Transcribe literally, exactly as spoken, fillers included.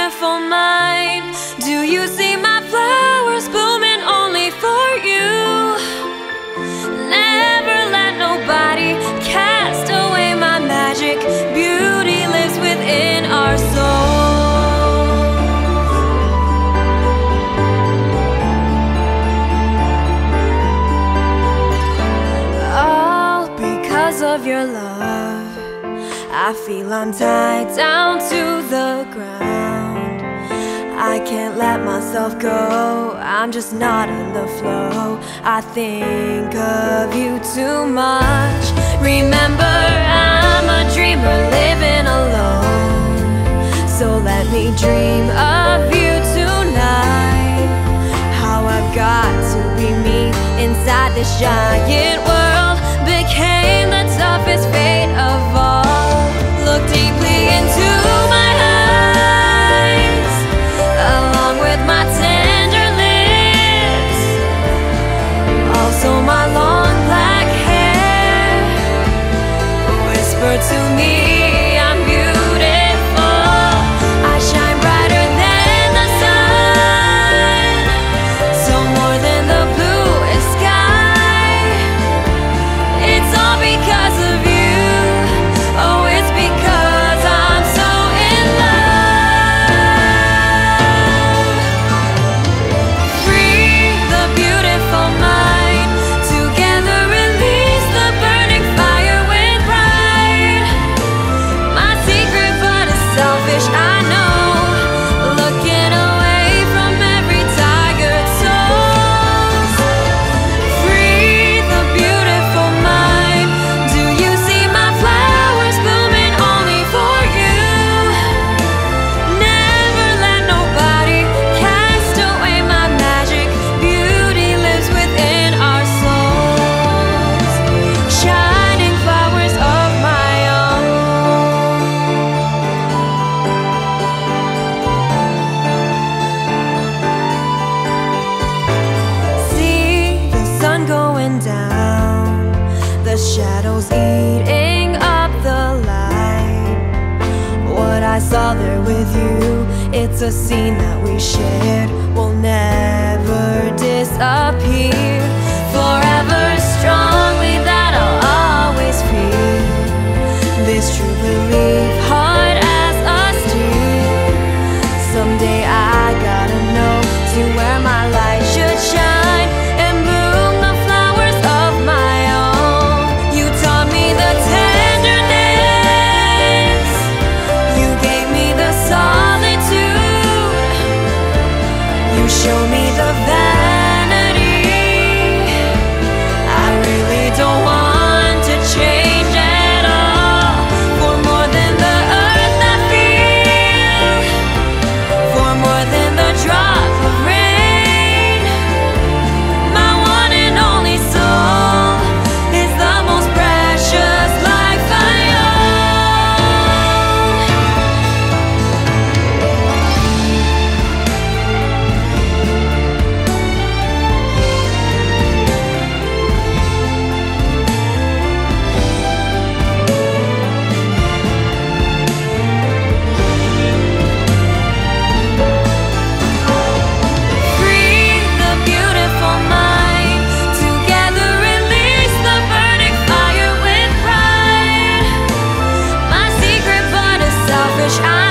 beautiful mind. Do you see my flowers blooming only for you? Never let nobody cast away my magic. Beauty lives within our souls. All because of your love, I feel I'm tied down to the ground. I can't let myself go, I'm just not in the flow. I think of you too much. Remember, I'm a dreamer living alone, so let me dream of you tonight. How I've got to be me inside this giant world became the toughest fate of all. Look deeply into my eyes, along with my tender lips, also my long black hair. Whisper to me I'm beautiful. I shine brighter than the sun, so more than the bluest sky. It's all because of you. Oh, it's because I'm so in love. Free the beautiful mind, together release the burning fire with pride. My secret but is selfish, I know, looking away from every tired soul. Free the beautiful mind. Do you see my flowers blooming only for you? Never let nobody cast away my magic. Beauty lives within our souls, shining flowers of my own. See the sun going down, the shadows eating up the light. What I saw there with you, it's a scene that we shared, will never disappear. Forever strongly that I'll always feel this true belief, hard as a steel. Someday I gotta know to where my light should shine and bloom the flowers of my own. You taught me the tenderness, you gave me the solitude, you showed me the vanity. I really don't want to change at all, for more than the earth I feel, for more than the drop of rain. My one and only soul is the most precious life I Free the beautiful mind, together release the burning fire with pride. My secret but is selfish, I